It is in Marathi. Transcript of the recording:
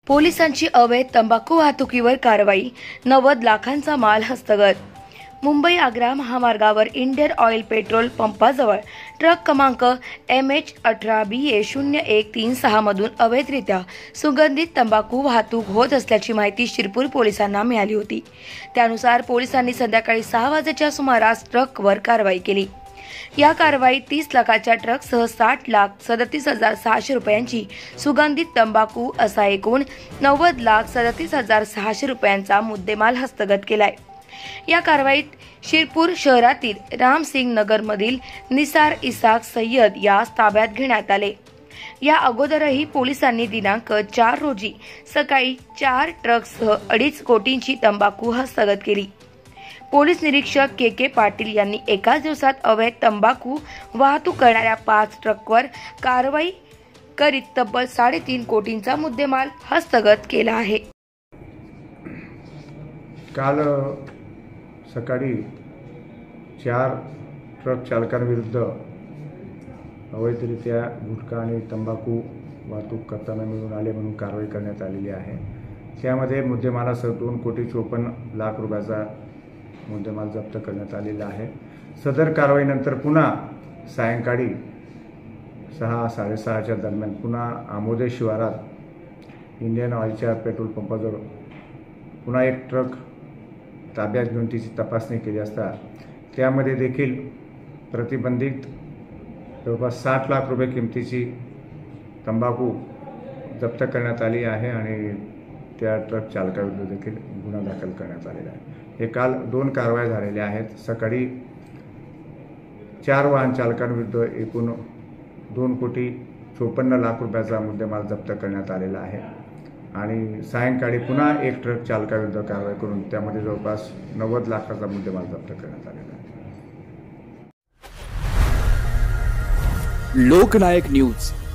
पोलिसांची अवैध तंबाखू वाहतुकीवर कारवाई, 90 लाखांचा माल हस्तगत। मुंबई आग्रा महामार्गावर इंडियन ऑइल पेट्रोल पंपाजवळ ट्रक क्रमांक MH18BA0136 मधून अवैधरित्या सुगंधित तंबाखू वाहतूक होत असल्याची माहिती शिरपूर पोलिसांना मिळाली होती। त्यानुसार पोलिसांनी संध्याकाळी 6 वाजेच्या सुमारास ट्रकवर कारवाई केली। या कारवाईत 30 लाखाच्या ट्रकसह 60,37,600 रुपयांची सुगंधित तंबाखू असा एकूण 90,37,600 रुपयांचा मुद्देमाल हस्तगत केलाय। या कारवाईत शिरपूर शहरातील रामसिंग नगरमधील निसार इसाक सय्यद यास ताब्यात घेण्यात आले। या अगोदरही पोलिसांनी दिनांक 4 रोजी सकाळी 4 ट्रकसह 2.5 कोटींची तंबाखू हस्तगत केली। पोलीस निरीक्षक के पाटील यांनी एकाच दिवसात अवैध तंबाखू वाहतूक करणाऱ्या 5 ट्रकवर कारवाई करीत तब्बल 3.5 कोटींचा मुद्देमाल हस्तगत केला आहे। काल सकाळी 4 ट्रक चालकांविरुद्ध अवैधरित्या गुटखा आणि तंबाखू वाहतूक करताना मिळून आले म्हणून कारवाई करण्यात आलेली आहे। त्यामध्ये मुद्देमालासह 2,54,00,000 रुपयाचा मुद्देमाल जप्त करण्यात आलेला आहे। सदर कारवाईनंतर पुन्हा सायंकाळी 6-6:30च्या दरम्यान पुन्हा आमोदे शिवारात इंडियन ऑइलच्या पेट्रोल पंपाजवळ पुन्हा एक ट्रक ताब्यात घेऊन तिची तपासणी केली असता त्यामध्ये देखील प्रतिबंधित जवळपास 60 लाख रुपये किमतीची तंबाखू जप्त करण्यात आली आहे आणि त्या ट्रक चालकाविरुद्ध देखील गुन्हा दाखल करण्यात आलेला आहे। हे काल 2 कारवाया झालेल्या आहेत। सकाळी 4 वाहन चालकांविरुद्ध एकूण 2,54,00,000 रुपयाचा मुद्देमाल जप्त करण्यात आलेला आहे आणि सायंकाळी पुन्हा एक ट्रक चालकाविरुद्ध कारवाई करून त्यामध्ये जवळपास 90 लाखाचा मुद्देमाल जप्त करण्यात आलेला आहे। लोकनायक न्यूज